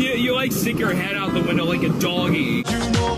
You like stick your head out the window like a doggy. You know